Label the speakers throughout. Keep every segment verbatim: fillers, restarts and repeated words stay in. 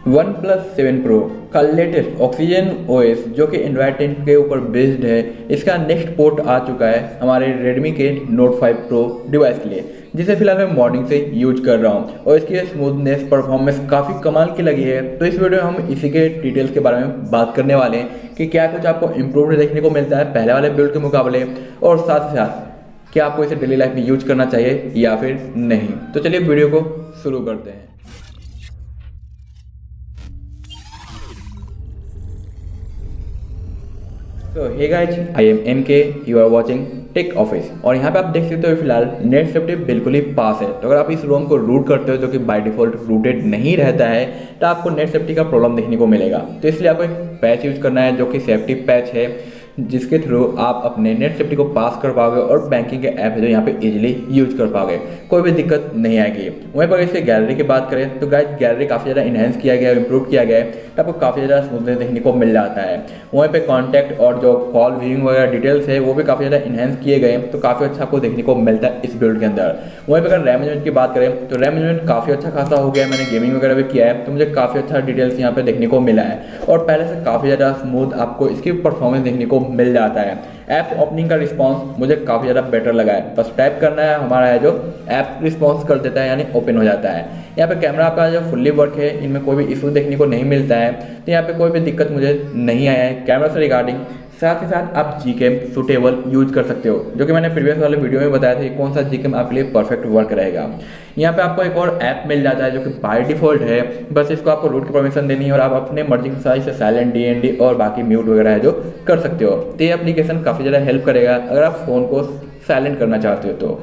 Speaker 1: One plus seven pro का latest oxygen OS जो कि एंड्रॉयड टेन के ऊपर बेस्ड है, इसका नेक्स्ट पोर्ट आ चुका है हमारे रेडमी के नोट फाइव प्रो डिवाइस के लिए, जिसे फिलहाल मैं मॉर्निंग से यूज कर रहा हूँ और इसकी स्मूथनेस परफॉर्मेंस काफ़ी कमाल की लगी है। तो इस वीडियो में हम इसी के डिटेल्स के बारे में बात करने वाले हैं कि क्या कुछ आपको इम्प्रूव देखने को मिलता है पहले वाले बिल्ड के मुकाबले, और साथ ही साथ क्या आपको इसे डेली लाइफ में यूज करना चाहिए या फिर नहीं। तो चलिए वीडियो को शुरू करते हैं। तो hey guys, I am M K, you are watching tech office. और यहाँ पे आप देख सकते हो फिलहाल नेट सेफ्टी बिल्कुल ही पास है। तो अगर आप इस रोम को रूट करते हो जो कि बाय डिफॉल्ट रूटेड नहीं रहता है, तो आपको नेट सेफ्टी का प्रॉब्लम देखने को मिलेगा। तो इसलिए आपको एक पैच यूज करना है जो कि सेफ्टी पैच है, जिसके थ्रू आप अपने नेट सेफ्टी को पास कर पाओगे और बैंकिंग के ऐप है जो यहाँ पे इजीली यूज कर पाओगे, कोई भी दिक्कत नहीं आएगी। वहीं पर इसके गैलरी की बात करें तो गाइस गैलरी काफ़ी ज़्यादा इन्हेंस किया गया है, इंप्रूव किया गया है, तो आपको काफ़ी ज़्यादा स्मूथनेस देखने को मिल जाता है। वहीं पे कॉन्टैक्ट और जो कॉल व्यूइंग वगैरह डिटेल्स है वो भी काफ़ी ज़्यादा इन्हेंस किए गए हैं, तो काफ़ी अच्छा आपको देखने को मिलता है इस बिल्ड के अंदर। वहीं पर अगर रैम मैनेजमेंट की बात करें तो रैम मैनेजमेंट काफ़ी अच्छा खासा हो गया है, मैंने गेमिंग वगैरह भी किया है तो मुझे काफ़ी अच्छा डिटेल्स यहाँ पे देखने को मिला है और पहले से काफ़ी ज़्यादा स्मूथ आपको इसकी परफॉर्मेंस देखने को मिल जाता है। ऐप ओपनिंग का रिस्पांस मुझे काफ़ी ज़्यादा बेटर लगा है, बस टाइप करना है हमारा है जो ऐप रिस्पांस कर देता है, यानी ओपन हो जाता है। यहाँ पे कैमरा का जो फुल्ली वर्क है, इनमें कोई भी इशू देखने को नहीं मिलता है, तो यहाँ पे कोई भी दिक्कत मुझे नहीं आया है कैमरा से रिगार्डिंग। साथ ही साथ आप जी कैम सूटेबल यूज कर सकते हो, जो कि मैंने प्रीवियस वाले वीडियो में बताया था कि कौन सा जी कैम आपके लिए परफेक्ट वर्क रहेगा। यहाँ पे आपको एक और ऐप मिल जाता है जो कि बाय डिफॉल्ट है, बस इसको आपको रूट की परमिशन देनी है और आप अपने मर्जी के हिसाब से साइलेंट, डी एन डी और बाकी म्यूट वगैरह है जो कर सकते हो। तो ये एप्लीकेशन काफ़ी ज़्यादा हेल्प करेगा अगर आप फ़ोन को साइलेंट करना चाहते हो। तो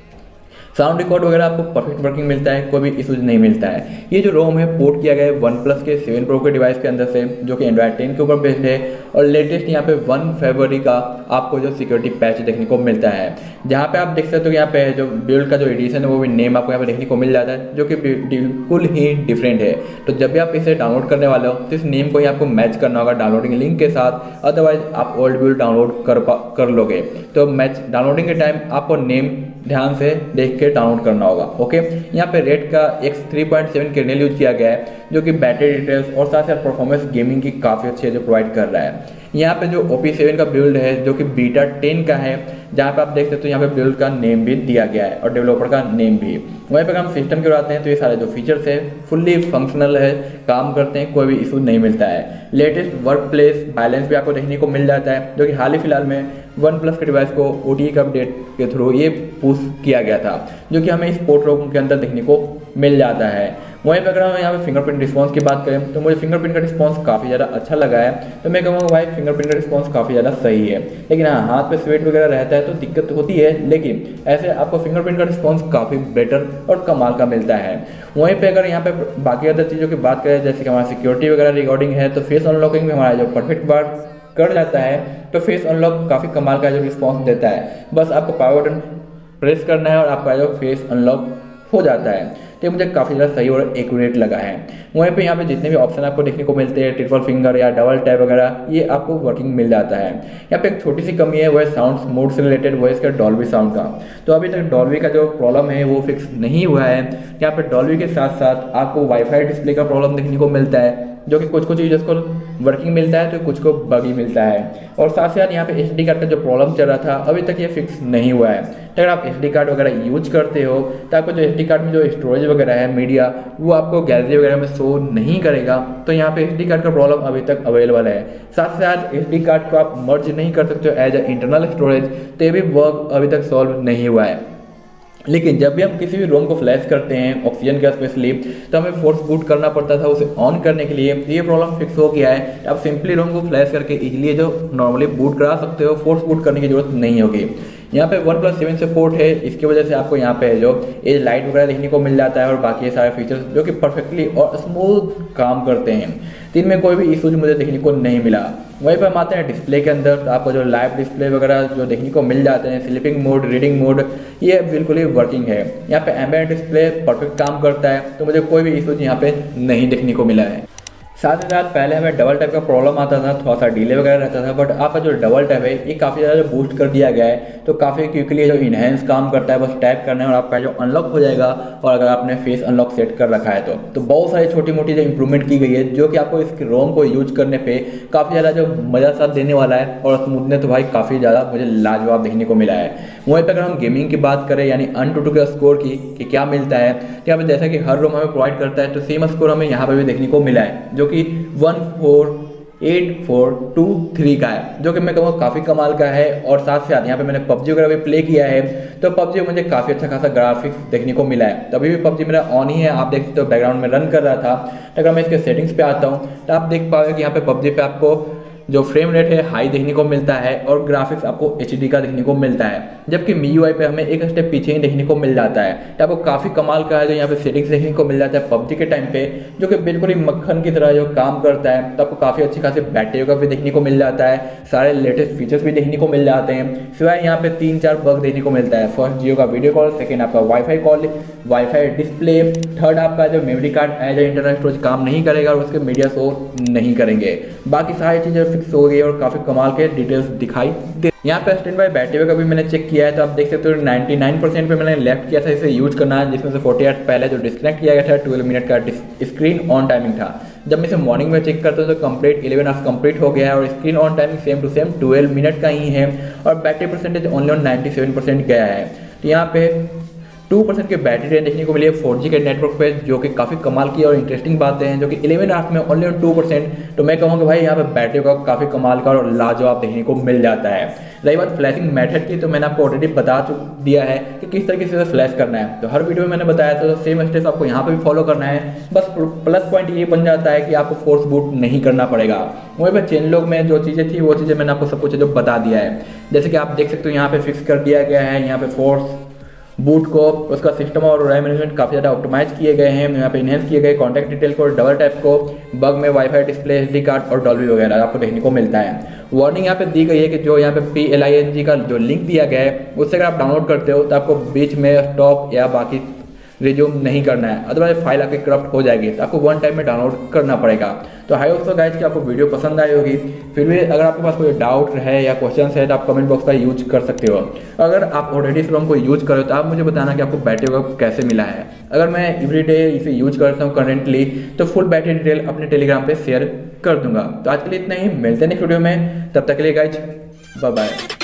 Speaker 1: साउंड रिकॉर्ड वगैरह आपको परफेक्ट वर्किंग मिलता है, कोई भी इशूज नहीं मिलता है। ये जो रोम है पोर्ट किया गया है वन प्लस के सेवन प्रो के डिवाइस के अंदर से, जो कि एंड्रॉयड टेन के ऊपर बेस्ड है, और लेटेस्ट यहाँ पे वन फरवरी का आपको जो सिक्योरिटी पैच देखने को मिलता है, जहाँ पे आप देख सकते हो कि यहाँ पे जो बिल्ड का जो एडिशन है वो भी नेम आपको यहाँ पे देखने को मिल जाता है, जो कि बिल्कुल ही डिफरेंट है। तो जब भी आप इसे डाउनलोड करने वाले हो तो इस नेम को ही आपको मैच करना होगा डाउनलोडिंग लिंक के साथ, अदरवाइज आप ओल्ड बिल्ड डाउनलोड कर कर लोगे। तो मैच डाउनलोडिंग के टाइम आपको नेम ध्यान से देख के डाउनलोड करना होगा। ओके, यहाँ पे रेड का X three point seven kernel use किया गया है, जो कि बैटरी डिटेल्स और साथ साथ परफॉर्मेंस गेमिंग की काफ़ी अच्छी है जो प्रोवाइड कर रहा है। यहाँ पे जो ओ पी सेवन का बिल्ड है जो कि बीटा टेन का है, जहाँ पे आप देख सकते हो यहाँ पे बिल्ड का नेम भी दिया गया है और डेवलपर का नेम भी। वहीं पर हम सिस्टम की आते हैं तो ये सारे जो फीचर्स है फुल्ली फंक्शनल है, काम करते हैं, कोई भी इशू नहीं मिलता है। लेटेस्ट वर्क प्लेस बैलेंस भी आपको देखने को मिल जाता है, जो कि हाल ही फिलहाल में वन प्लस के डिवाइस को ओ टी ई के अपडेट के थ्रू ये पुश किया गया था, जो कि हमें इस पोर्ट रोम के अंदर देखने को मिल जाता है। वहीं पर अगर हम यहाँ पे फिंगरप्रिंट रिस्पांस की बात करें तो मुझे फिंगरप्रिंट का रिस्पांस काफ़ी ज़्यादा अच्छा लगा है, तो मैं कहूँगा भाई फिंगरप्रिंट का रिस्पांस काफ़ी ज़्यादा सही है। लेकिन हाँ, हाथ पे स्वेट वगैरह रहता है तो दिक्कत होती है, लेकिन ऐसे आपको फिंगरप्रिंट का रिस्पांस काफ़ी बेटर और कमाल का मिलता है। वहीं पे अगर यहाँ पे बाकी अदर चीज़ों की बात करें, जैसे कि हमारा सिक्योरिटी वगैरह रिकॉर्डिंग है, तो फेस अनलॉकिंग में हमारा जो परफेक्ट वर्क कर जाता है, तो फेस अनलॉक काफ़ी कमाल का जो रिस्पांस देता है। बस आपको पावर बटन प्रेस करना है और आपका जो फेस अनलॉक हो जाता है। तो मुझे काफ़ी ज़्यादा सही और एक्यूरेट लगा है। वहीं पे यहाँ पे जितने भी ऑप्शन आपको देखने को मिलते हैं, ट्रिपल फिंगर या डबल टैप वगैरह, ये आपको वर्किंग मिल जाता है। यहाँ पे एक छोटी सी कमी है, वो है साउंड मोड से रिलेटेड, वो है इसका डॉल्बी साउंड का। तो अभी तक डॉल्बी का जो प्रॉब्लम है वो फिक्स नहीं हुआ है। यहाँ पे डॉल्बी के साथ साथ आपको वाईफाई डिस्प्ले का प्रॉब्लम देखने को मिलता है, जो कि कुछ कुछ यूजर्स को वर्किंग मिलता है तो कुछ को बगी मिलता है। और साथ साथ यहाँ पे एच डी कार्ड का जो प्रॉब्लम चल रहा था अभी तक ये फिक्स नहीं हुआ है। तो अगर आप एच डी कार्ड वगैरह यूज करते हो तो आपको जो एच डी कार्ड में जो स्टोरेज वगैरह है मीडिया, वो आपको गैलरी वगैरह में शो नहीं करेगा, तो यहाँ पे एच डी कार्ड का प्रॉब्लम अभी तक अवेलेबल है। साथ साथ एच डी कार्ड को आप मर्ज नहीं कर सकते हो एज ए इंटरनल स्टोरेज, तो ये भी वर्क अभी तक सॉल्व नहीं हुआ है। लेकिन जब भी हम किसी भी रोम को फ्लैश करते हैं ऑक्सीजन का स्पेशली, तो हमें फोर्स बूट करना पड़ता था उसे ऑन करने के लिए। ये प्रॉब्लम फिक्स हो गया है, आप सिंपली रोम को फ्लैश करके इजीली जो नॉर्मली बूट करा सकते हो, फोर्स बूट करने की जरूरत नहीं होगी। यहाँ पे वन प्लस सेवन से पोर्ट है, इसकी वजह से आपको यहाँ पे जो एज लाइट वगैरह देखने को मिल जाता है और बाकी सारे फीचर्स जो कि परफेक्टली और स्मूथ काम करते हैं। तो इनमें कोई भी इशूज मुझे देखने को नहीं मिला। वहीं पर हम आते हैं डिस्प्ले के अंदर, तो आपको जो लाइव डिस्प्ले वगैरह जो देखने को मिल जाते हैं, स्लीपिंग मोड, रीडिंग मोड, ये बिल्कुल ही वर्किंग है। यहाँ पे एम्बिएंट डिस्प्ले परफेक्ट काम करता है, तो मुझे कोई भी इशूज यहाँ पे नहीं देखने को मिला है। साथ ही साथ पहले हमें डबल टैप का प्रॉब्लम आता था, थोड़ा सा डिले वगैरह रहता था, बट आपका जो डबल टैप है ये काफ़ी ज़्यादा बूस्ट कर दिया गया है, तो काफ़ी क्विकली जो इनहेंस काम करता है, बस टैप करना है और आपका जो अनलॉक हो जाएगा। और अगर आपने फेस अनलॉक सेट कर रखा है तो तो बहुत सारी छोटी मोटी जो इंप्रूवमेंट की गई है, जो कि आपको इस रोम को यूज करने पर काफ़ी ज़्यादा जो मज़ा साथ देने वाला है। और स्मूथनेस तो भाई काफ़ी ज़्यादा मुझे लाजवाब देखने को मिला है। वहीं पर अगर हम गेमिंग की बात करें यानी अनटूटू के स्कोर की कि क्या मिलता है, तो यहाँ पर जैसा कि हर रोम हमें प्रोवाइड करता है, तो सेम स्कोर हमें यहाँ पर भी देखने को मिला है, जो कि one four eight four two three का है, जो कि मैं कहूँगा काफ़ी कमाल का है। और साथ साथ यहाँ पे मैंने पबजी वगैरह भी प्ले किया है, तो पबजी मुझे काफ़ी अच्छा खासा ग्राफिक्स देखने को मिला है। तो अभी भी पबजी मेरा ऑन ही है, आप देख सकते हो बैकग्राउंड में रन कर रहा था। तो अगर मैं इसके सेटिंग्स पे आता हूँ तो आप देख पाओगे कि यहाँ पे पबजी पे आपको जो फ्रेम रेट है हाई देखने को मिलता है और ग्राफिक्स आपको एच डी का देखने को मिलता है, जबकि मी यू आई पे हमें एक स्टेप पीछे ही देखने को मिल जाता है। तो आपको काफ़ी कमाल का है जो यहाँ पे सेटिंग्स देखने को मिल जाता है पबजी के टाइम पे, जो कि बिल्कुल ही मक्खन की तरह जो काम करता है। तो आपको काफ़ी अच्छी खासी बैटरी का भी देखने को मिल जाता है, सारे लेटेस्ट फीचर्स भी देखने को मिल जाते हैं। सिवाय यहाँ पे तीन चार बग देखने को मिलता है। फर्स्ट जियो का वीडियो कॉल, सेकेंड आपका WiFi call WiFi display, third आपका जो memory card as a internal storage काम नहीं करेगा और उसके मीडिया शो नहीं करेंगे। बाकी सारी चीज़ें फिक्स हो गई और काफ़ी कमाल के डिटेल्स दिखाई दे। यहाँ पे स्टैंड बाय बैटरी का भी मैंने चेक किया है, तो आप देख सकते हो निन्यानवे परसेंट पे मैंने लेफ्ट किया था इसे यूज करना, जिसमें से अड़तालीस पहले जो डिस्कनेक्ट किया गया था ट्वेल्व मिनट का स्क्रीन ऑन टाइमिंग था। जब मैं इसे मॉर्निंग में चेक करता हूँ तो कंप्लीट इलेवन आवर्स कंप्लीट हो गया है और screen on timing same to same twelve minute का ही है और battery percentage only on ninety seven percent गया है। तो यहाँ पे टू परसेंट की बैटरी रेंज देखने को मिली है फोर जी के नेटवर्क पे, जो कि काफ़ी कमाल की और इंटरेस्टिंग बातें हैं, जो कि इलेवन आवर्स में ओनली टू परसेंट। तो मैं कहूँगा भाई यहाँ पे बैटरी का काफ़ी कमाल का और लाजवाब देखने को मिल जाता है। रही बात फ्लैशिंग मेथड की, तो मैंने आपको ऑलरेडी बता दिया है कि किस तरीके से फ्लैश करना है, तो हर वीडियो में मैंने बताया था। तो सेम स्टेप्स आपको यहाँ पे भी फॉलो करना है, बस प्लस पॉइंट ये बन जाता है कि आपको फोर्स बूट नहीं करना पड़ेगा। वहीं पर चेन लॉक में जो चीज़ें थी वो चीज़ें मैंने आपको सब कुछ जो बता दिया है, जैसे कि आप देख सकते हो यहाँ पे फिक्स कर दिया गया है। यहाँ पे फोर्स बूट को उसका सिस्टम और रैम मैनेजमेंट काफ़ी ज़्यादा ऑप्टिमाइज किए गए हैं, यहाँ पे इनहेंस किए गए कॉन्टैक्ट डिटेल को, डबल टैप को, बग में वाईफाई डिस्प्ले, एसडी कार्ड और डॉल्बी वगैरह आपको देखने को मिलता है। वार्निंग यहाँ पे दी गई है कि जो यहाँ पे P L I N G का जो लिंक दिया गया है उससे अगर आप डाउनलोड करते हो तो आपको बीच में स्टॉप या बाकी रिज्यूम नहीं करना है, अदरवाइज फाइल आपकी करप्ट हो जाएगी, तो आपको वन टाइम में डाउनलोड करना पड़ेगा। तो हाई होप सो गाइस कि आपको वीडियो पसंद आई होगी। फिर भी अगर आपके पास कोई डाउट है या क्वेश्चन है तो आप कमेंट बॉक्स का यूज कर सकते हो। अगर आप ऑलरेडी इस रोम को यूज करो तो आप मुझे बताना कि आपको बैटरी बैकअप कैसे मिला है। अगर मैं एवरीडे इसे यूज करता हूँ करेंटली, तो फुल बैटरी डिटेल अपने टेलीग्राम पे शेयर कर दूंगा। तो आज के लिए इतना ही, मिलते हैं नेक्स्ट वीडियो में, तब तक के लिए गाइस बाय बाय।